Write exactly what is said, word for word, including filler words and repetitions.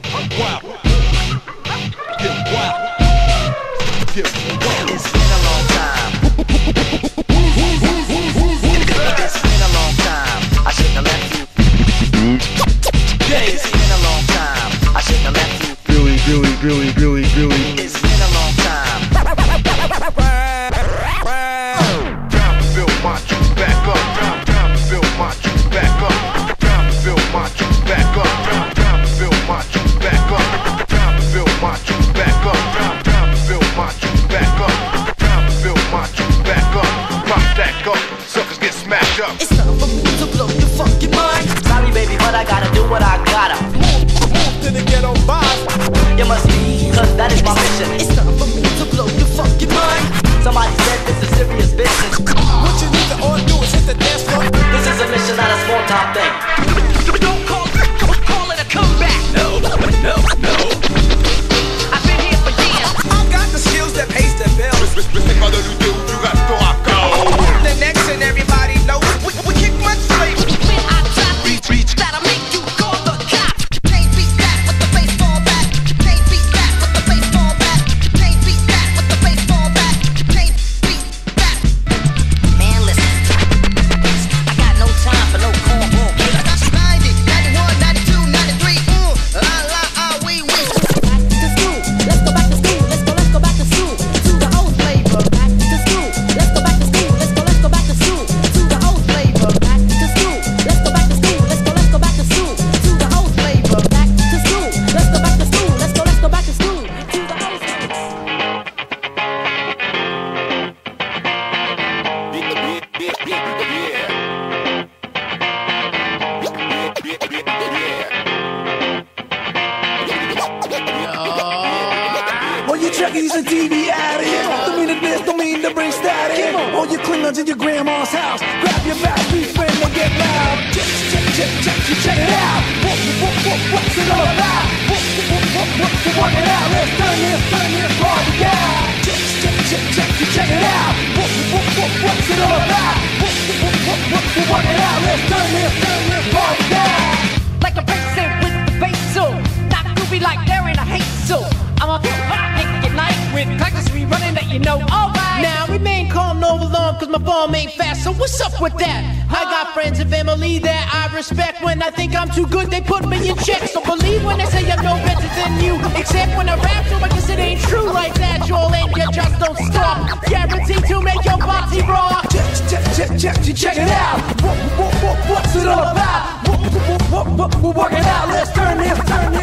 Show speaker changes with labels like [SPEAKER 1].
[SPEAKER 1] Wow. Get wild. Get wild.
[SPEAKER 2] It's been a long time. It's been a long time. I shouldn't have left you. It's been a long time. I shouldn't have left you.
[SPEAKER 1] Really, really, really, really, really.
[SPEAKER 2] It's been a long time.
[SPEAKER 3] Time to build my troops back up. Time, time to build my troops back up. Time to build my troops back up. Time, time to build my troops back up. Time to build my troops back up. Time, time to build my troops back up. Time to build my troops back up. Pop stack up, suckers get smashed up.
[SPEAKER 2] It's time for me to blow your fucking mind. Sorry, baby, but I gotta do what I gotta.
[SPEAKER 1] Move, move to the ghetto vibe.
[SPEAKER 2] You must be, cause that is my mission. It's time for me to blow your fucking mind. Somebody said this is serious business.
[SPEAKER 1] What you need to all do is hit the dance floor.
[SPEAKER 2] This is a mission, not a small time thing. Don't call, call it a comeback. No, no, no. I've been here for years.
[SPEAKER 1] I've got the skills that pays the bills.
[SPEAKER 3] Respect pas de lutter ou tu restes au raccord.
[SPEAKER 1] The next and everybody knows we, we kick much straight.
[SPEAKER 2] When I drop beats, that'll make you call the cops. Can't beat that with the baseball bat. Can't beat that with the baseball bat. Can't beat that with the baseball bat. Can't beat that. Man, listen. I got no time for no cornball. ninety, ninety-one, ninety-two, ninety-three. Mm, la la ah wee wee. Back to school. Let's go back to school. Let's go, let's go back to school. To the old flavor. Back to school. Let's go back to school. Let's go, let's go back to school. To the old flavor. Back to school. Let's go back to school. Let's go, let's go back to school. To the old flavor. Back to school. Let's go back to school. Let's go, let's go back to school. To the old flavor.
[SPEAKER 4] All you Trekkies and T V out of here. Don't mean to this, don't mean to bring static. All you Klingons in your grandma's house. Grab your backbeat friend and get loud. Check, check, check, check, check, check it out. What, what, what, what's it all about? What, what, what, what's it working out? Let's turn this, turn this party out. Check, check, check, check, check, check it out. What, what, what, what's it all about? What, what, what, what's it working out? Let's turn this, turn this party out.
[SPEAKER 5] Like a bracelet with the bass so not groovy like they're in a hate so I'm a hot night with practice rerunning that you know. Alright, now remain calm, no alarm, cause my form ain't fast. So what's up with that? I got friends and family that I respect. When I think I'm too good, they put me in check. So believe when they say I'm no better than you. Except when I rap, so I guess it ain't true like that. Y'all ain't, you just don't stop. Guaranteed to make your body raw.
[SPEAKER 4] Check, check, check, check, check, check it out. What, what, what, what's it all about? What, what, what, what, what, we're working out. Let's turn this, turn